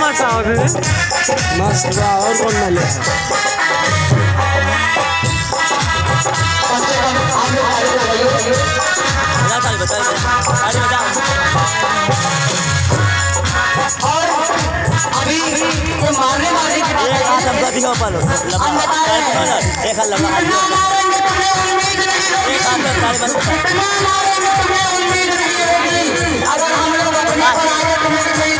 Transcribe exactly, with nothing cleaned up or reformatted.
बाटा अभी मस्त बा और कौन मिले बता साल बता अरे बता और अभी ये मारने वाले की बात एक हाथ हमको दिखाओ पालो लंबा एक हाथ लंबा हाथ एक हाथ में ताली बंद अगर हम लोग अपने